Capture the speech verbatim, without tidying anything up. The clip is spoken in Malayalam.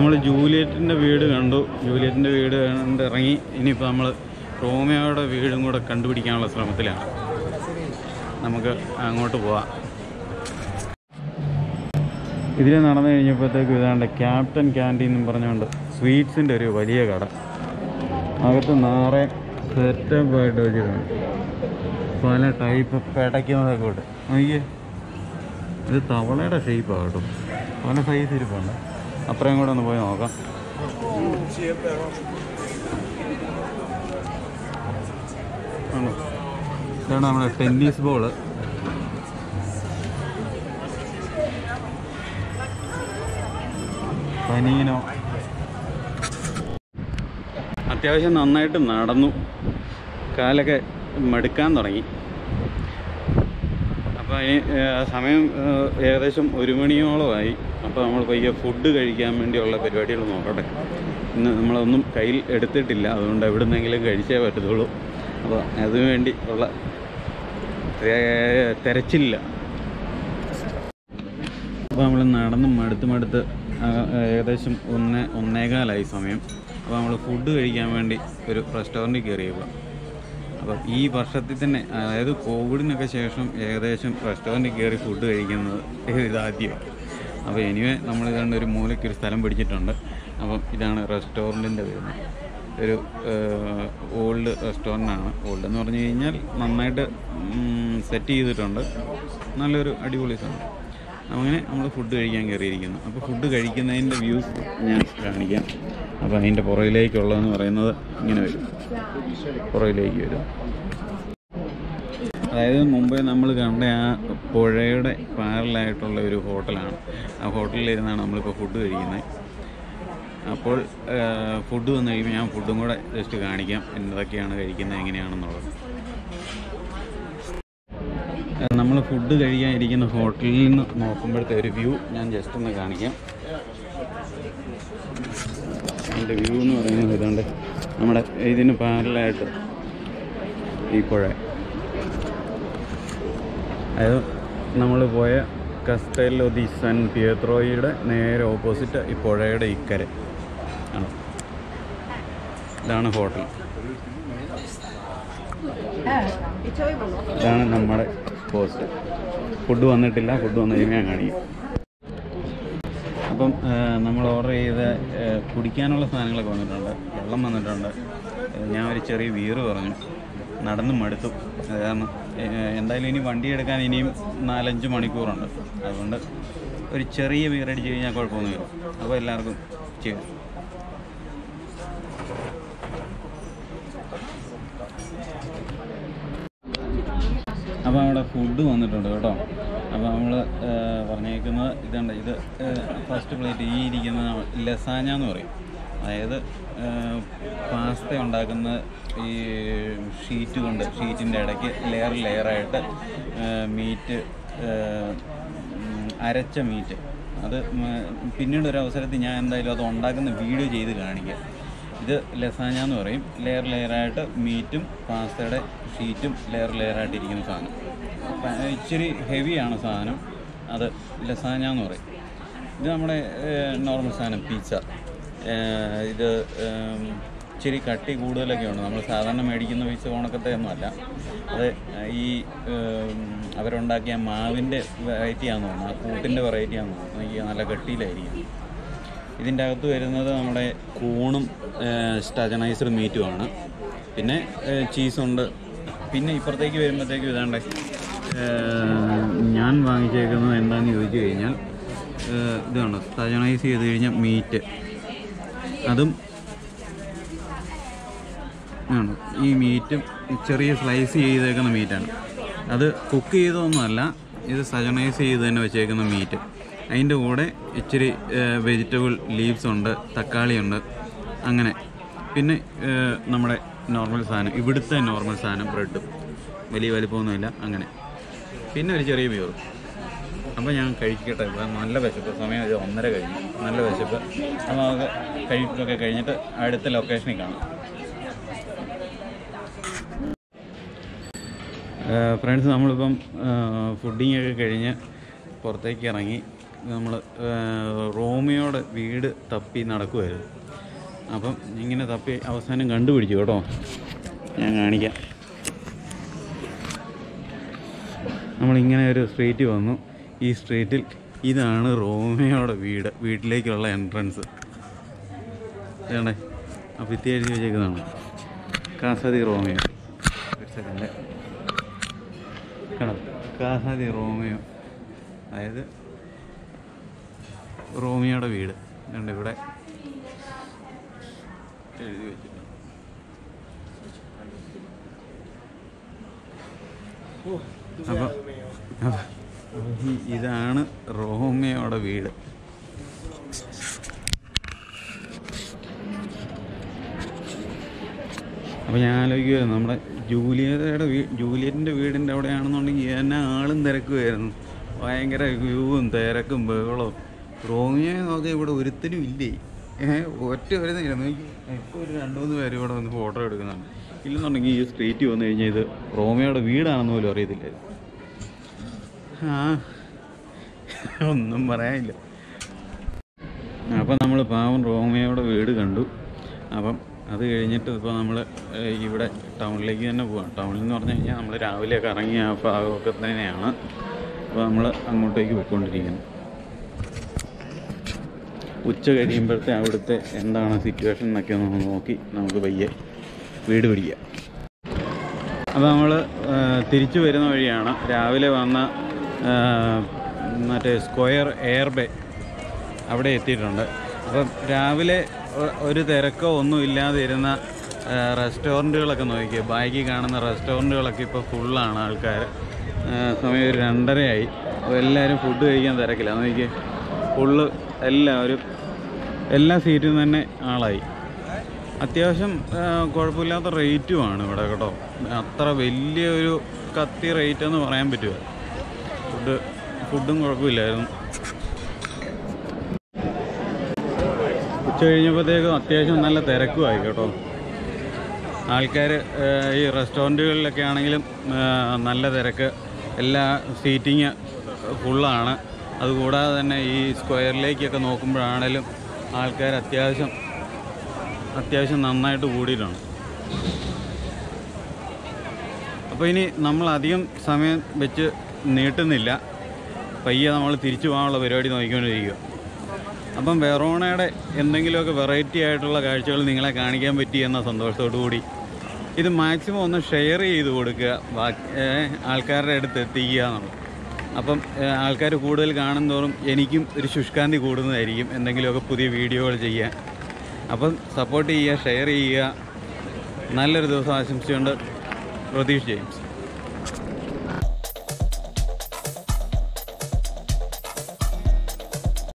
നമ്മൾ ജൂലിയറ്റിൻ്റെ വീട് കണ്ടു. ജൂലിയറ്റിൻ്റെ വീട് കണ്ട് ഇറങ്ങി. ഇനിയിപ്പോൾ നമ്മൾ റോമിയോയുടെ വീടും കൂടെ കണ്ടുപിടിക്കാനുള്ള ശ്രമത്തിലാണ്. നമുക്ക് അങ്ങോട്ട് പോവാം. ഇതിൽ നടന്നു കഴിഞ്ഞപ്പോഴത്തേക്കും ഇതാണ്ട് ക്യാപ്റ്റൻ ക്യാൻറ്റീൻ എന്നും പറഞ്ഞുകൊണ്ട് സ്വീറ്റ്സിൻ്റെ ഒരു വലിയ കട. അകത്ത് നാറെ സെറ്റപ്പായിട്ട് വെച്ചിട്ടുണ്ട്. പല ടൈപ്പ് പിടയ്ക്കുന്നതൊക്കെ ഉണ്ട്. നോക്കിയേ, ഇത് തവളയുടെ ഷേപ്പാണ് കേട്ടോ. പല സൈസ് ഇരിപ്പുണ്ട്. അപ്പുറം കൂടെ ഒന്ന് പോയി നോക്കാം. ഇതാണ് നമ്മുടെ ടെന്നീസ് ബോള്. പനീനോ. അത്യാവശ്യം നന്നായിട്ട് നടന്നു. കാലൊക്കെ മടുക്കാൻ തുടങ്ങി. അപ്പോൾ അതിന് സമയം ഏകദേശം ഒരു മണിയോളമായി. അപ്പോൾ നമ്മൾ പയ്യെ ഫുഡ് കഴിക്കാൻ വേണ്ടിയുള്ള പരിപാടികൾ നോക്കട്ടെ. ഇന്ന് നമ്മളൊന്നും കയ്യിൽ എടുത്തിട്ടില്ല, അതുകൊണ്ട് എവിടെ നിന്നെങ്കിലും കഴിച്ചേ പറ്റത്തുള്ളൂ. അപ്പോൾ അതിനുവേണ്ടി ഉള്ള തിരച്ചില്ല. അപ്പോൾ നമ്മൾ നടന്ന് മടുത്ത് മടുത്ത് ഏകദേശം ഒന്ന് ഒന്നേകാലായി സമയം. അപ്പോൾ നമ്മൾ ഫുഡ് കഴിക്കാൻ വേണ്ടി ഒരു റെസ്റ്റോറൻറ്റിൽ കയറിയേക്കുക. അപ്പോൾ ഈ വർഷത്തിൽ തന്നെ, അതായത് കോവിഡിനൊക്കെ ശേഷം ഏകദേശം റെസ്റ്റോറൻറ്റിൽ കയറി ഫുഡ് കഴിക്കുന്നത് ഇതാദ്യമാണ്. അപ്പോൾ എനിവേ നമ്മൾ ഇതാണ്ട് ഒരു മൂലയ്ക്ക് ഒരു സ്ഥലം പിടിച്ചിട്ടുണ്ട്. അപ്പം ഇതാണ് റെസ്റ്റോറൻറ്റിൻ്റെ പേര്. ഒരു ഓൾഡ് റെസ്റ്റോറൻ്റാണ്. ഓൾഡ് എന്ന് പറഞ്ഞു കഴിഞ്ഞാൽ നന്നായിട്ട് സെറ്റ് ചെയ്തിട്ടുണ്ട്. നല്ലൊരു അടിപൊളി സാധനം. അങ്ങനെ നമ്മൾ ഫുഡ് കഴിക്കാൻ കയറിയിരിക്കുന്നു. അപ്പോൾ ഫുഡ് കഴിക്കുന്നതിൻ്റെ വ്യൂസ് ഞാൻ കാണിക്കാം. അപ്പോൾ അതിൻ്റെ പുറകിലേക്കുള്ളതെന്ന് പറയുന്നത് ഇങ്ങനെ വരും. പുറകിലേക്ക് വരും. അതായത് മുമ്പേ നമ്മൾ കണ്ട ആ പുഴയുടെ പാരലായിട്ടുള്ള ഒരു ഹോട്ടലാണ്. ആ ഹോട്ടലിലിരുന്നാണ് നമ്മളിപ്പോൾ ഫുഡ് കഴിക്കുന്നത്. അപ്പോൾ ഫുഡ് വന്നു കഴിയുമ്പോൾ ഞാൻ ഫുഡും കൂടെ ജസ്റ്റ് കാണിക്കാം, എന്തൊക്കെയാണ് കഴിക്കുന്നത്, എങ്ങനെയാണെന്നുള്ളത്. നമ്മൾ ഫുഡ് കഴിക്കാൻ ഇരിക്കുന്ന ഹോട്ടലിൽ നിന്ന് നോക്കുമ്പോഴത്തെ ഒരു വ്യൂ ഞാൻ ജസ്റ്റ് ഒന്ന് കാണിക്കാം. അതിൻ്റെ വ്യൂ എന്ന് പറയുന്നത് ഇതുണ്ട്. നമ്മുടെ ഇതിന് പാരലായിട്ട് ഈ പുഴ, അതായത് നമ്മൾ പോയ കസ്റ്റെല്ലോ ദി സാൻ പിയത്രോയുടെ നേരെ ഓപ്പോസിറ്റ് ഈ പുഴയുടെ ഇക്കര ആണ്. ഇതാണ് ഹോട്ടൽ. ഇതാണ് നമ്മുടെ പോസ്റ്റ്. ഫുഡ് വന്നിട്ടില്ല. ഫുഡ് വന്നു കഴിഞ്ഞാൽ ഞാൻ കാണിക്കും. അപ്പം നമ്മൾ ഓർഡർ ചെയ്ത കുടിക്കാനുള്ള സാധനങ്ങളൊക്കെ വന്നിട്ടുണ്ട്. വെള്ളം വന്നിട്ടുണ്ട്. ഞാൻ ഒരു ചെറിയ വീറ് പറഞ്ഞു. നടന്ന് മടുത്തു. കാരണം എന്തായാലും ഇനി വണ്ടി എടുക്കാൻ ഇനിയും നാലഞ്ച് മണിക്കൂറുണ്ട്. അതുകൊണ്ട് ഒരു ചെറിയ വീറടിച്ച് കഴിഞ്ഞാൽ കുഴപ്പമൊന്നുമില്ല. അപ്പോൾ എല്ലാവർക്കും ചെയ്യും. അപ്പോൾ അവിടെ ഫുഡ് വന്നിട്ടുണ്ട് കേട്ടോ. അപ്പോൾ നമ്മൾ പറഞ്ഞേക്കുന്നത് ഇതുണ്ട്. ഇത് ഫസ്റ്റ് പ്ലേറ്റ് ഈ ഇരിക്കുന്ന ലസാഞ്ഞ എന്ന് പറയും. അതായത് പാസ്ത ഉണ്ടാക്കുന്ന ഈ ഷീറ്റ് കൊണ്ട്, ഷീറ്റിൻ്റെ ഇടയ്ക്ക് ലെയർ ലെയറായിട്ട് മീറ്റ്, അരച്ച മീറ്റ്. അത് പിന്നീട് ഒരു അവസരത്തിൽ ഞാൻ എന്തായാലും അത് ഉണ്ടാക്കുന്ന വീഡിയോ ചെയ്ത് കാണിക്കാം. ഇത് ലസാഞ്ഞ എന്ന് പറയും. ലെയർ ലെയറായിട്ട് മീറ്റും പാസ്തയുടെ ഷീറ്റും ലെയർ ലെയറായിട്ട് ഇരിക്കുന്ന സാധനം. ഇച്ചിരി ഹെവിയാണ് സാധനം. അത് ലസാഞ്ഞ എന്ന് പറയും. ഇത് നമ്മുടെ നോർമൽ സാധനം പിസ്സ. ഇത് ഇച്ചിരി കട്ടി കൂടുതലൊക്കെ ഉണ്ട്. നമ്മൾ സാധാരണ മേടിക്കുന്ന പിസ്സ കണക്കത്തെ ഒന്നുമല്ല. അത് ഈ അവരുണ്ടാക്കിയ മാവിൻ്റെ വെറൈറ്റിയാണെന്ന് തോന്നുന്നു. ആ കൂട്ടിൻ്റെ വെറൈറ്റിയാണെന്ന് തോന്നുന്നു. എനിക്ക് നല്ല കട്ടിയിലായിരിക്കും. ഇതിൻ്റെ അകത്ത് വരുന്നത് നമ്മുടെ കൂണും സ്റ്റജനൈസ്ഡ് മീറ്റുമാണ്. പിന്നെ ചീസുണ്ട്. പിന്നെ ഇപ്പുറത്തേക്ക് വരുമ്പോഴത്തേക്കും ഇതാണ്ട് ഞാൻ വാങ്ങിച്ചേക്കുന്നത് എന്താണെന്ന് ചോദിച്ചു കഴിഞ്ഞാൽ ഇതാണ് സ്റ്റജനൈസ് ചെയ്ത് കഴിഞ്ഞാൽ മീറ്റ്. അതും ആണ്. ഈ മീറ്റും ചെറിയ സ്ലൈസ് ചെയ്തേക്കുന്ന മീറ്റാണ്. അത് കുക്ക് ചെയ്തതൊന്നുമല്ല. ഇത് സ്റ്റജനൈസ് ചെയ്ത് തന്നെ വെച്ചേക്കുന്ന മീറ്റ്. അതിൻ്റെ കൂടെ ഇച്ചിരി വെജിറ്റബിൾ ലീവ്സ് ഉണ്ട്, തക്കാളിയുണ്ട്. അങ്ങനെ പിന്നെ നമ്മുടെ നോർമൽ സാധനം, ഇവിടുത്തെ നോർമൽ സാധനം ബ്രെഡും. വലിയ വലിപ്പമൊന്നുമില്ല. അങ്ങനെ പിന്നെ ഒരു ചെറിയ വ്യൂറ്. അപ്പോൾ ഞാൻ കഴിക്കട്ടെ. നല്ല വിശപ്പ്. സമയം ഒരു ഒന്നര കഴിഞ്ഞു. നല്ല വിശപ്പ്. അപ്പോൾ നമുക്ക് കഴിപ്പൊക്കെ കഴിഞ്ഞിട്ട് അടുത്ത ലൊക്കേഷനിൽ കാണാം. ഫ്രണ്ട്സ്, നമ്മളിപ്പം ഫുഡിങ്ങൊക്കെ കഴിഞ്ഞ് പുറത്തേക്ക് ഇറങ്ങി. നമ്മൾ റോമിയോയുടെ വീട് തപ്പി നടക്കുമായിരുന്നു. അപ്പം ഇങ്ങനെ തപ്പി അവസാനം കണ്ടുപിടിച്ചു കേട്ടോ. ഞാൻ കാണിക്കാം. നമ്മളിങ്ങനെ ഒരു സ്ട്രീറ്റ് വന്നു. ഈ സ്ട്രീറ്റിൽ ഇതാണ് റോമിയോയുടെ വീട്, വീട്ടിലേക്കുള്ള എൻട്രൻസ്. ഇതാണേ ആ ഭിത്തി എഴുതി വെച്ചേക്കുന്നതാണ് കാസ ദി റോമിയോ. ഒരു സെക്കൻഡ് കാണാം, കാസ ദി റോമിയോ, അതായത് റോമിയോയുടെ വീട് ഉണ്ട് ഇവിടെ എഴുതി വെച്ചിട്ടുണ്ട്. അപ്പം ഇതാണ് റോമിയോയുടെ വീട്. അപ്പോൾ ഞാൻ ആലോചിക്കുമായിരുന്നു, നമ്മുടെ ജൂലിയറ്റയുടെ വീ ജൂലിയറ്റിൻ്റെ വീടിൻ്റെ അവിടെയാണെന്നുണ്ടെങ്കിൽ എന്നെ ആളും തിരക്കുമായിരുന്നു. ഭയങ്കര വ്യൂവും തിരക്കും ബഹളവും. റോമിയോ നോക്കി ഇവിടെ ഒരുത്തനും ഇല്ലേ, ഏഹ് ഒറ്റ വരുന്നില്ല. ഇപ്പോൾ ഒരു രണ്ട് മൂന്ന് പേര് ഇവിടെ വന്ന് ഫോട്ടോ എടുക്കുന്നതാണ്. ഇല്ലെന്നുണ്ടെങ്കിൽ ഈ സ്ട്രീറ്റ് വന്നു കഴിഞ്ഞാൽ ഇത് റോമിയോയുടെ വീടാണെന്ന് പോലും അറിയത്തില്ലായിരുന്നു. ആ ഒന്നും പറയാനില്ല. അപ്പം നമ്മൾ പാവം റോമിയോയുടെ വീട് കണ്ടു. അപ്പം അത് കഴിഞ്ഞിട്ട് ഇപ്പോൾ നമ്മൾ ഇവിടെ ടൗണിലേക്ക് തന്നെ പോവാം. ടൗണിൽ എന്ന് പറഞ്ഞു കഴിഞ്ഞാൽ നമ്മൾ രാവിലെയൊക്കെ ഇറങ്ങിയ ആ ഭാഗമൊക്കെ തന്നെയാണ്. അപ്പോൾ നമ്മൾ അങ്ങോട്ടേക്ക് പോയിക്കൊണ്ടിരിക്കുന്നത്. ഉച്ച കഴിയുമ്പോഴത്തെ അവിടുത്തെ എന്താണ് സിറ്റുവേഷൻ എന്നൊക്കെ ഒന്ന് നോക്കി നമുക്ക് പയ്യെ വീട് പിടിക്കാം. അപ്പോൾ നമ്മൾ തിരിച്ചു വരുന്ന വഴിയാണ്. രാവിലെ വന്ന മറ്റേ സ്ക്വയർ എയർബേ അവിടെ എത്തിയിട്ടുണ്ട്. അപ്പം രാവിലെ ഒരു തിരക്കോ ഒന്നും ഇല്ലാതെ ഇരുന്ന റെസ്റ്റോറൻറ്റുകളൊക്കെ നോക്കിക്കുക. ബാക്കി കാണുന്ന റെസ്റ്റോറൻറ്റുകളൊക്കെ ഇപ്പോൾ ഫുള്ളാണ് ആൾക്കാർ. സമയം ഒരു രണ്ടരയായി. അപ്പോൾ എല്ലാവരും ഫുഡ് കഴിക്കാൻ തിരക്കില്ല. നോക്കിയേ, ഫുള്ള് എല്ലാവരും എല്ലാ സീറ്റിൽ തന്നെ ആളായി. അത്യാവശ്യം കുഴപ്പമില്ലാത്ത റേറ്റുമാണ് ഇവിടെ കേട്ടോ. അത്ര വലിയൊരു കത്തി റേറ്റ് എന്ന് പറയാൻ പറ്റുക. ഫുഡ് ഫുഡും കുഴപ്പമില്ലായിരുന്നു. ഉച്ച കഴിഞ്ഞപ്പോഴത്തേക്കും അത്യാവശ്യം നല്ല തിരക്കുമായി കേട്ടോ. ആൾക്കാർ ഈ റെസ്റ്റോറൻറ്റുകളിലൊക്കെ ആണെങ്കിലും നല്ല തിരക്ക്, എല്ലാ സീറ്റിങ് ഫുള്ളാണ്. അതുകൂടാതെ തന്നെ ഈ സ്ക്വയറിലേക്കൊക്കെ നോക്കുമ്പോഴാണേലും ആൾക്കാർ അത്യാവശ്യം അത്യാവശ്യം നന്നായിട്ട് കൂടിയിട്ടുണ്ട്. അപ്പോൾ ഇനി നമ്മൾ അധികം സമയം വെച്ച് നീട്ടുന്നില്ല. പയ്യെ നമ്മൾ തിരിച്ചു പോകാനുള്ള പരിപാടി നോക്കിക്കൊണ്ടിരിക്കുക. അപ്പം വെറോണയുടെ എന്തെങ്കിലുമൊക്കെ വെറൈറ്റി ആയിട്ടുള്ള കാഴ്ചകൾ നിങ്ങളെ കാണിക്കാൻ പറ്റി എന്ന സന്തോഷത്തോടു കൂടി ഇത് മാക്സിമം ഒന്ന് ഷെയർ ചെയ്ത് കൊടുക്കുക, ബാക്കി ആൾക്കാരുടെ അടുത്ത് എത്തിക്കുക എന്നുള്ളത്. അപ്പം ആൾക്കാർ കൂടുതൽ കാണുന്തോറും എനിക്കും ഒരു ശുഷ്കാന്തി കൂടുന്നതായിരിക്കും എന്തെങ്കിലുമൊക്കെ പുതിയ വീഡിയോകൾ ചെയ്യാൻ. അപ്പം സപ്പോർട്ട് ചെയ്യുക, ഷെയർ ചെയ്യുക. നല്ലൊരു ദിവസം ആശംസിച്ചുകൊണ്ട് പ്രതീഷ് ജെയിംസ്.